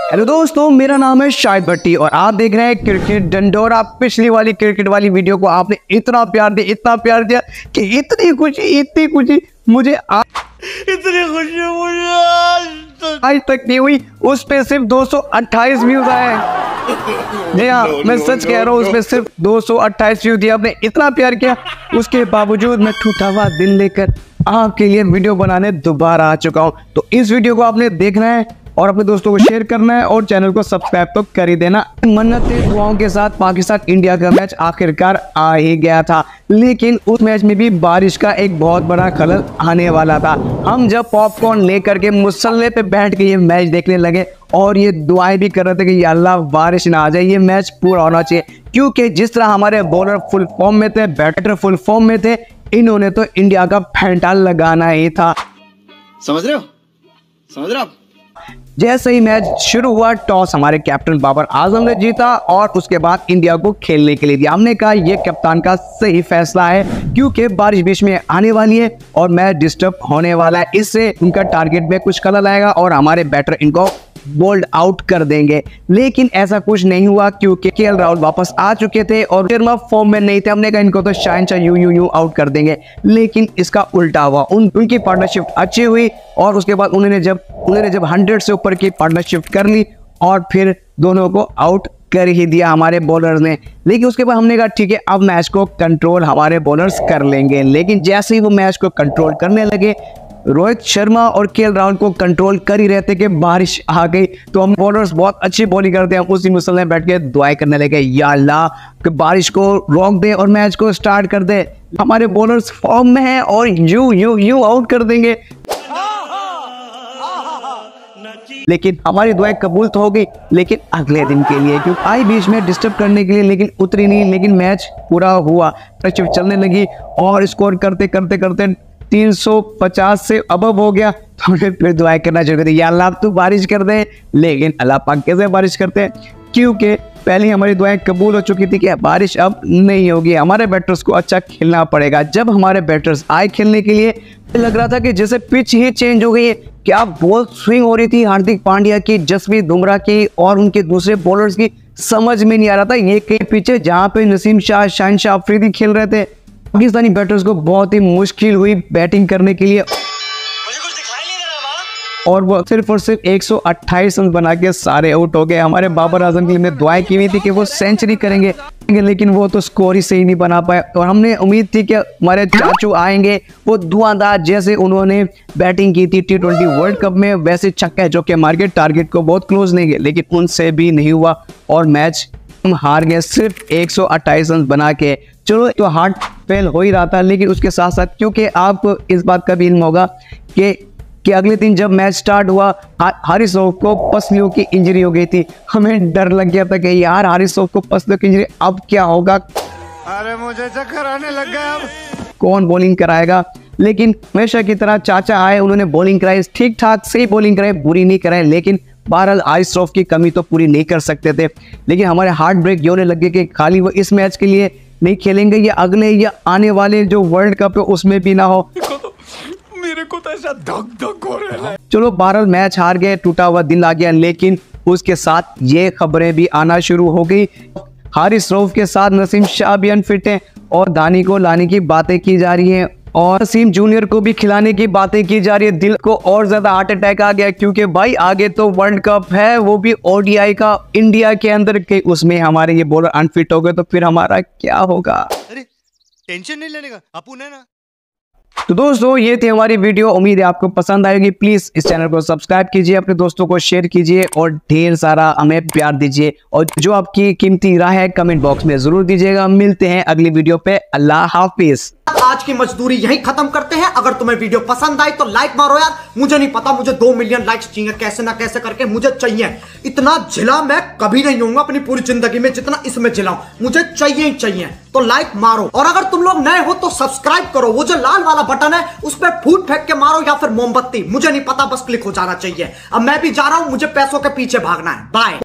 Hello दोस्तों, मेरा नाम है शाहिद भट्टी और आप देख रहे हैं क्रिकेट डंडोरा। पिछली वाली क्रिकेट वाली वीडियो को आपने इतना प्यार दिया कि इतनी खुशी मुझे आज तक नहीं हुई। उस पे सिर्फ 228 व्यूज आए। जी हाँ, मैं सच कह रहा हूँ, उस पे सिर्फ 228 व्यू दिए। आपने इतना प्यार किया, उसके बावजूद मैं टूटा हुआ दिल लेकर आपके लिए वीडियो बनाने दोबारा आ चुका हूँ। तो इस वीडियो को आपने देखना है और अपने दोस्तों को शेयर करना है और चैनल को सब्सक्राइब तो कर ही देना। मन्नतें दुआओं के साथ पाकिस्तान इंडिया का मैच आखिरकार आ ही गया था, लेकिन उस मैच में भी बारिश का एक बहुत बड़ा खलल आने वाला था। हम जब पॉपकॉर्न लेकर के मुसल्ले पे बैठ के ये मैच देखने लगे और ये दुआएं भी कर रहे थे कि या अल्लाह बारिश ना आ जाए, ये मैच पूरा होना चाहिए। क्योंकि जिस तरह हमारे बॉलर फुल फॉर्म में थे, बैटर फुल फॉर्म में थे, इन्होंने तो इंडिया का फेंटा लगाना ही था। समझ रहे हो? जैसे ही मैच शुरू हुआ, टॉस हमारे कैप्टन बाबर आजम ने जीता और उसके बाद इंडिया को खेलने के लिए दिया। हमने कहा यह कप्तान का सही फैसला है, क्योंकि बारिश बीच में आने वाली है और मैच डिस्टर्ब होने वाला है। इससे उनका टारगेट में कुछ खलल आएगा और हमारे बैटर इनको बोल्ड आउट कर देंगे। लेकिन ऐसा कुछ नहीं हुआ, क्योंकि केएल राहुल वापस आ चुके थे और शर्मा फॉर्म में नहीं थे। हमने कहा इनको तो शायद यूं आउट कर देंगे, लेकिन इसका उल्टा हुआ। उनकी पार्टनरशिप अच्छी हुई और उसके बाद उन्होंने जब 100 से ऊपर की पार्टनरशिप कर ली और फिर दोनों को आउट कर ही दिया हमारे बॉलर्स ने। लेकिन उसके बाद हमने कहा ठीक है, अब मैच को कंट्रोल हमारे बॉलर्स कर लेंगे। लेकिन जैसे ही वो मैच को कंट्रोल करने लगे, रोहित शर्मा और केएल राहुल को कंट्रोल कर ही रहते कि बारिश आ गई। तो हम बॉलर्स बहुत अच्छी बॉलिंग करते हैं, हम उसी मुसल्ले में बैठ के दुआएं करने लगे, या अल्लाह कि बारिश को रोक दे और मैच को स्टार्ट कर दे। हमारे बॉलर्स फॉर्म में हैं और यूं आउट कर देंगे। लेकिन हमारी दुआएं कबूल तो हो गई, लेकिन अगले दिन के लिए, क्योंकि आई बीच में डिस्टर्ब करने के लिए, लेकिन उतरी नहीं। लेकिन मैच पूरा हुआ, चलने लगी और स्कोर करते 350 से अबव हो गया। तो हमने फिर दुआएं करना शुरू कर दी, या अल्लाह तू बारिश कर दे। लेकिन अल्लाह पाक कैसे बारिश करते हैं, क्योंकि पहले हमारी दुआएं कबूल हो चुकी थी कि बारिश अब नहीं होगी, हमारे बैटर्स को अच्छा खेलना पड़ेगा। जब हमारे बैटर्स आए खेलने के लिए, लग रहा था कि जैसे पिच ही चेंज हो गई है। क्या बॉल स्विंग हो रही थी हार्दिक पांड्या की, जसप्रीत बुमराह की और उनके दूसरे बॉलर्स की, समझ में नहीं आ रहा था ये कई पिच जहाँ पे नसीम शाह, शाहिन अफरीदी खेल रहे थे। पाकिस्तानी बैटर्स को बहुत ही मुश्किल हुई बैटिंग करने के लिए, मुझे कुछ दिखाई नहीं दे रहा। और वो सिर्फ 128 रन बना के सारे आउट हो गए। हमारे बाबर आजम के लिए दुआएं की हुई थी कि वो सेंचुरी करेंगे, लेकिन वो तो स्कोर ही सही नहीं बना पाए। और हमने उम्मीद थी कि हमारे चाचू आएंगे, वो धुआंधार जैसे उन्होंने बैटिंग की थी T20 वर्ल्ड कप में, वैसे छक्के चौके मार के टारगेट को बहुत क्लोज नहीं गए, लेकिन उनसे भी नहीं हुआ और मैच हम हार गए सिर्फ 128 रन बना के। चलो, तो हार्ट फेल हो ही रहा था, लेकिन उसके साथ साथ, क्योंकि आपको इस बात का भी इल्म होगा कि अगले दिन जब मैच स्टार्ट हुआ, हारिस राउफ को पसलियों की इंजरी हो गई थी। हमें डर लग गया था कि यार हारिस राउफ को पसलियों की इंजरी, अब क्या होगा, अरे मुझे चक्कर आने लग गया, अब कौन बॉलिंग कराएगा। लेकिन हमेशा की तरह चाचा आए, उन्होंने बॉलिंग कराई, ठीक ठाक सही बॉलिंग कराई, बुरी नहीं कराई। लेकिन बहरहाल हारिस राउफ की कमी तो पूरी नहीं कर सकते थे। लेकिन हमारे हार्ट ब्रेक ये होने लगे कि खाली वो इस मैच के लिए नहीं खेलेंगे, या अगले या आने वाले जो वर्ल्ड कप है उसमें भी ना हो। मेरे को तो ऐसा धक हो रहा है। चलो, बहरहाल मैच हार गए, टूटा हुआ दिल आ गया। लेकिन उसके साथ ये खबरें भी आना शुरू हो गई, हारिस राउफ के साथ नसीम शाह भी अनफिट हैं और दानी को लाने की बातें की जा रही हैं और वसीम जूनियर को भी खिलाने की बातें की जा रही है। दिल को और ज्यादा हार्ट अटैक आ गया, क्योंकि भाई आगे तो वर्ल्ड कप है, वो भी ODI का, इंडिया के अंदर के, उसमें हमारे ये बॉलर अनफिट हो गए तो फिर हमारा क्या होगा। अरे टेंशन नहीं लेने का, अपुन है ना। तो दोस्तों, ये थी हमारी वीडियो, उम्मीद है आपको पसंद आएगी। प्लीज इस चैनल को सब्सक्राइब कीजिए, अपने दोस्तों को शेयर कीजिए और ढेर सारा हमें प्यार दीजिए। और जो आपकी कीमती राय है कमेंट बॉक्स में जरूर दीजिएगा। मिलते हैं अगली वीडियो पे। अल्लाह हाफिज। आज की मजदूरी यही खत्म करते हैं। अगर तुम्हें वीडियो पसंद आई तो लाइक मारो यार। मुझे नहीं पता, मुझे 2 मिलियन लाइक्स चाहिए, कैसे ना कैसे करके मुझे चाहिए। इतना झिला मैं कभी नहीं होऊंगा अपनी पूरी जिंदगी में जितना इसमें झिलाऊं, मुझे चाहिए ही चाहिए। तो लाइक मारो, और अगर तुम लोग नए हो तो सब्सक्राइब करो। वो जो लाल वाला बटन है उस पर फूट फेंक के मारो या फिर मोमबत्ती, मुझे नहीं पता, बस क्लिक हो जाना चाहिए। अब मैं भी जा रहा हूं, मुझे पैसों के पीछे भागना है। बाय।